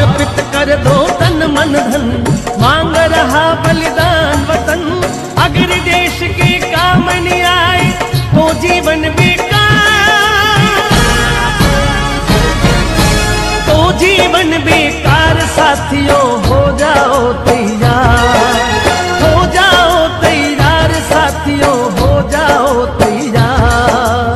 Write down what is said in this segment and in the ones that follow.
अर्पित कर दो तन मन धन, मांग रहा बलिदान वतन। अगर देश के काम नहीं आए तो जीवन बेकार, तो जीवन बेकार। साथियों हो जाओ तैयार, हो जाओ तैयार, साथियों हो जाओ तैयार।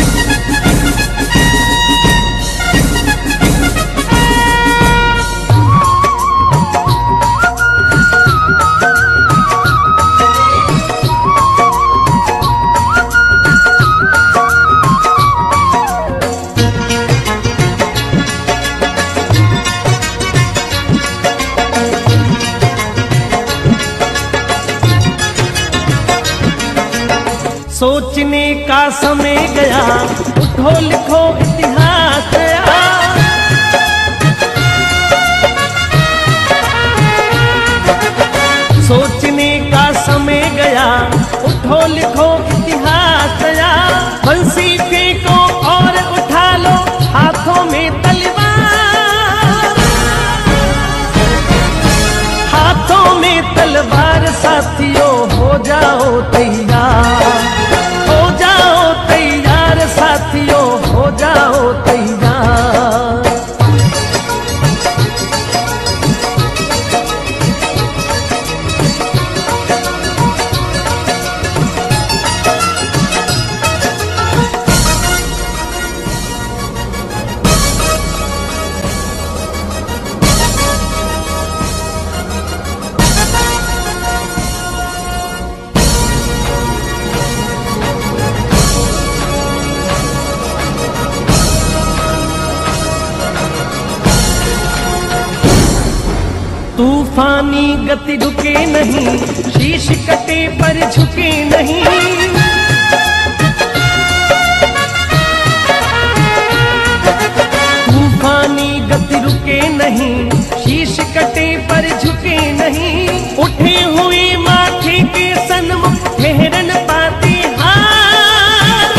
सोचने का समय गया, उठो लिखो इतिहास गया। सोचने का समय गया, उठो लिखो इतिहास गया। बंसी फेंको और उठा लो हाथों में तलवार, हाथों में तलवार। साथियों हो जाओ तैयार, साथियों हो जाओ तैयार। तूफानी गति रुके नहीं, शीश कटे पर झुके नहीं। तूफानी गति रुके नहीं, शीश कटे पर झुके नहीं। उठे हुए माथे के सन्मुख ठहर न पाती हार,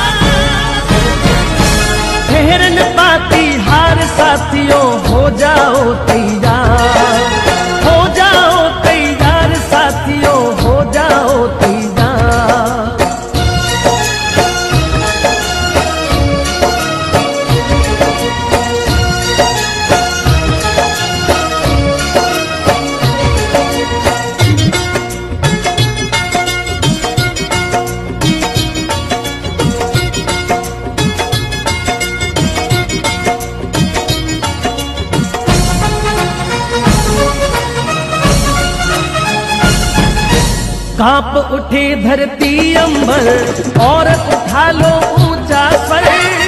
ठहर न पाती हार। साथियों हो जाओ तैयार, हो जाओ तैयार, साथियों हो जाओ तैयार। कांप उठे धरती अंबर और उठा लो ऊंचा स्वर।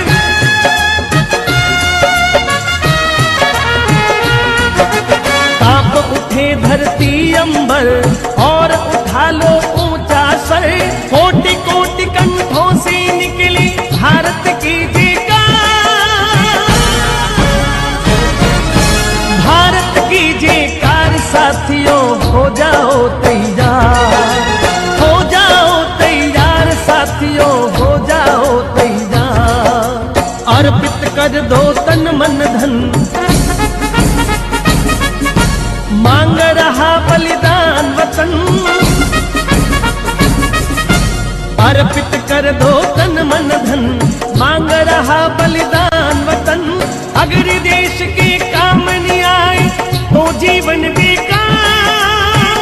कांप उठे धरती अंबर और उठा लो ऊंचा स्वर। कोटि कोटि कंठों से निकली भारत की जयकार, भारत की जयकार। साथियों हो जाओ तैयार, हो जाओ तैयार, साथियों हो जाओ तैयार। अर्पित कर दो तन मन धन, मांग रहा बलिदान वतन। अर्पित कर दो तन मन धन, मांग रहा बलिदान वतन। अगर देश के काम नहीं आए तो जीवन बेकार,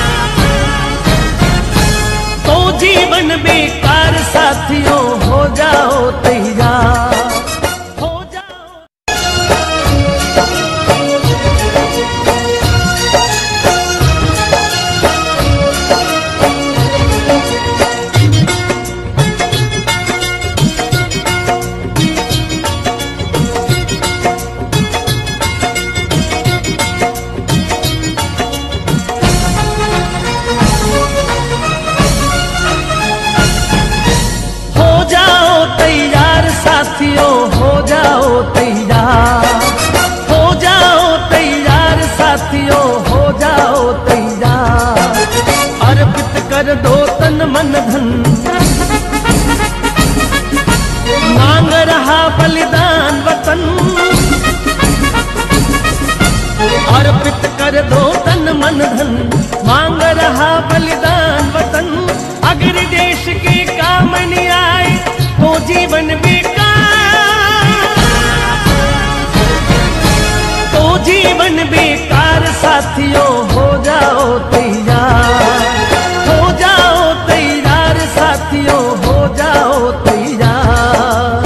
तो जीवन बेकार। साथियों हो जाओ तैयार, हो जाओ। हो जाओ तैयार, साथियों कर दो तन मन धन, मांग रहा बलिदान वतन। अगर देश के काम नहीं आए तो जीवन बेकार, तो जीवन बेकार। साथियों हो जाओ तैयार, हो जाओ तैयार, साथियों हो जाओ तैयार।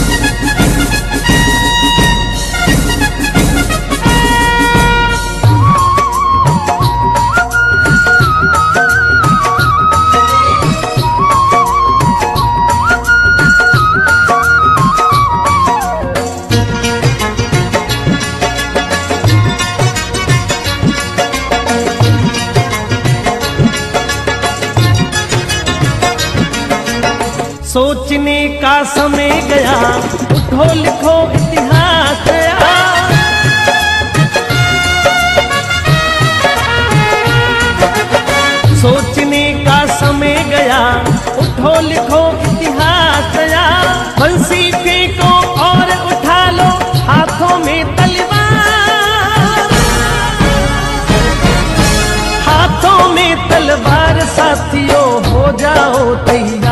सोचने का समय गया, उठो लिखो इतिहास गया। सोचने का समय गया, उठो लिखो इतिहास गया। बंसी फेंको और उठा लो हाथों में तलवार, हाथों में तलवार। साथियों हो जाओ तैयार,